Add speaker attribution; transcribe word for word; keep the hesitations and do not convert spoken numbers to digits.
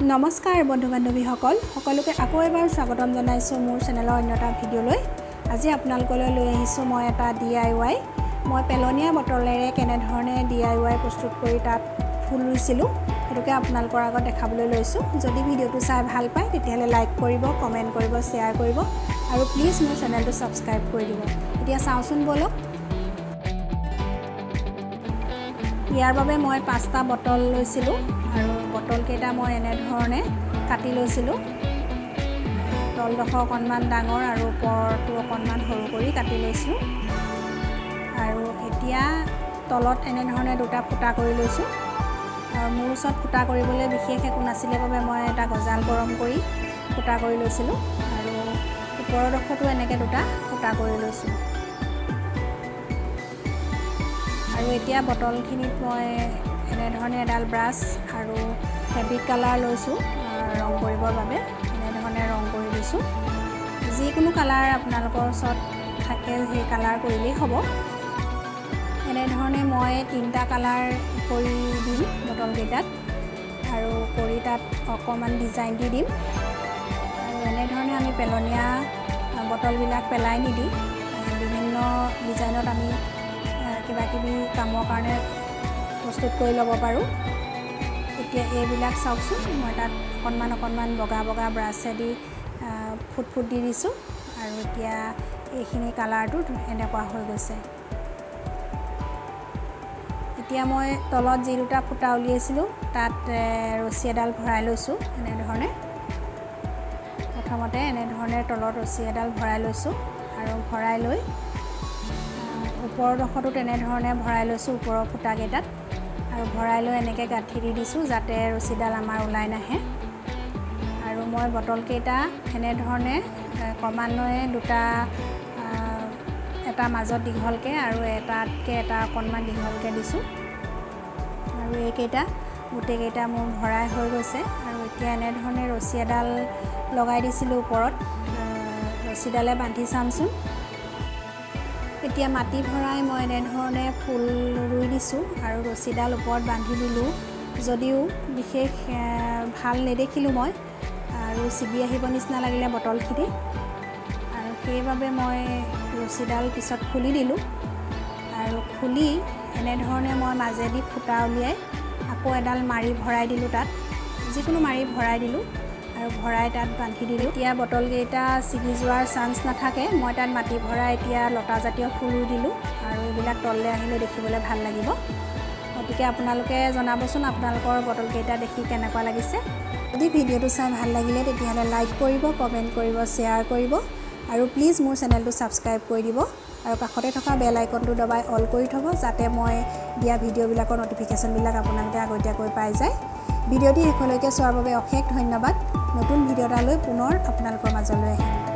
Speaker 1: নমস্কাৰ বন্ধু বান্ধৱীসকল সকলোকে আকৌ এবাৰ স্বাগতম জনাইছো মোৰ চেনেলৰ অন্যটা ভিডিঅ'লৈ। আজি আপোনালোকলৈ লৈ আহিছো মই এটা ডি আই ৱাই। মই পেলনীয়া বটলেৰে কেনে ধৰণে ডি আই ৱাই প্ৰস্তুত কৰি তাত ফুল ৰুইছিলো হেতুকে আপোনালোকৰ আগত দেখাবলৈ লৈছো। যদি ভিডিঅ'টো চাই ভাল পায় তেতিয়াহলে লাইক কৰিব, কমেন্ট কৰিব, শেয়াৰ কৰিব আৰু প্লিজ মোৰ চেনেলটো সাবস্ক্ৰাইব কৰি দিব। এতিয়া চাওঁচোন বলক। ইয়াৰ বাবে মই পাঁচটা বটল লৈছিলো আৰু বটল কেইটা মই এনে ধৰণে কাটি লৈছিলো। তলডোখৰ অকণমান ডাঙৰ আৰু ওপৰটো অকণমান সৰু কৰি কাটি লৈছো। আৰু এতিয়া তলত এনে ধৰণে দুটা ফুটা কৰি লৈছো। আৰু মোৰ ওচৰত ফুটা কৰিবলৈ বিশেষ একো নাছিলে বাবে মই এটা গজাল গৰম কৰি ফুটা কৰি লৈছিলো আৰু ওপৰৰ ডোখৰটো এনেকৈ দুটা ফুটা কৰি লৈছো। আৰু এতিয়া বটলখিনিত মই এনে ধৰণে এডাল ব্ৰাছ আৰু ফেব্ৰিক কালাৰ লৈছো ৰং কৰিবৰ বাবে। এনে ধৰণে ৰং কৰি দিছো। যিকোনো কালাৰ আপোনালোকৰ ওচৰত থাকে সেই কালাৰ কৰিলেই হ'ব। এনে ধৰণে মই তিনিটা কালাৰ কৰি দিম বটল কেইটাত আৰু কৰি তাত অকণমান ডিজাইন দি দিম। আৰু এনে ধৰণে আমি পেলনীয়া বটলবিলাক পেলাই নিদি বিভিন্ন ডিজাইনত আমি কিবা কিবি কামৰ কাৰণে প্ৰস্তুত কৰি ল'ব পাৰোঁ। এতিয়া এইবিলাক চাওকচোন, মই তাত অকণমান অকণমান বগা বগা ব্ৰাছেদি ফুট ফুট দি দিছোঁ আৰু এতিয়া এইখিনি কালাৰটো এনেকুৱা হৈ গৈছে। এতিয়া মই তলত যি দুটা ফুটা উলিয়াইছিলোঁ তাত ৰছী এডাল ভৰাই লৈছোঁ। এনেধৰণে প্ৰথমতে এনেধৰণে তলত ৰছী এডাল ভৰাই লৈছোঁ আৰু ভৰাই লৈ ওপৰৰ ডোখৰটো তেনেধৰণে ভৰাই লৈছোঁ ওপৰৰ ফুটাকেইটাত আৰু ভৰাই লৈ এনেকৈ গাঁঠি দি দিছোঁ যাতে ৰছীডাল আমাৰ ওলাই নাহে। আৰু মই বটলকেইটা এনেধৰণে ক্ৰমান্বয়ে দুটা এটা মাজত দীঘলকৈ আৰু এটাতকৈ এটা অকণমান দীঘলকৈ দিছোঁ। আৰু এইকেইটা গোটেইকেইটা মোৰ ভৰাই হৈ গৈছে। আৰু এতিয়া এনেধৰণে ৰছী এডাল লগাই দিছিলোঁ ওপৰত। ৰছীডালে বান্ধি চামচোন। এতিয়া মাটি ভৰাই মই এনেধৰণে ফুল ৰুই দিছোঁ আৰু ৰছীডাল ওপৰত বান্ধি দিলোঁ। যদিও বিশেষ ভাল নেদেখিলোঁ মই আৰু ছিগি আহিব নিচিনা লাগিলে বটলখিনি আৰু সেইবাবে মই ৰছীডাল পিছত খুলি দিলোঁ। আৰু খুলি এনেধৰণে মই মাজেদি ফুটা উলিয়াই আকৌ এডাল মাৰি ভৰাই দিলোঁ। তাত যিকোনো মাৰি ভৰাই দিলোঁ আৰু ভৰাই তাত বান্ধি দিলোঁ। এতিয়া বটলকেইটা ছিগি যোৱাৰ চান্স নাথাকে। মই তাত মাটি ভৰাই এতিয়া লতাজাতীয় ফুল ৰুই দিলোঁ আৰু এইবিলাক তললৈ আহিলে দেখিবলৈ ভাল লাগিব। গতিকে আপোনালোকে জনাবচোন আপোনালোকৰ বটলকেইটা দেখি কেনেকুৱা লাগিছে। যদি ভিডিঅ'টো চাই ভাল লাগিলে তেতিয়াহ'লে লাইক কৰিব, কমেণ্ট কৰিব, শ্বেয়াৰ কৰিব আৰু প্লিজ মোৰ চেনেলটো ছাবস্ক্ৰাইব কৰি দিব আৰু কাষতে থকা বেল আইকনটো দবাই অল কৰি থ'ব যাতে মই দিয়া ভিডিঅ'বিলাকৰ ন'টিফিকেশ্যনবিলাক আপোনালোকে আগতীয়াকৈ পাই যায়। ভিডিঅ'টি শেষলৈকে চোৱাৰ বাবে অশেষ ধন্যবাদ। নতুন ভিডিঅ' এটালৈ পুনৰ আপোনালোকৰ মাজলৈ আহিম।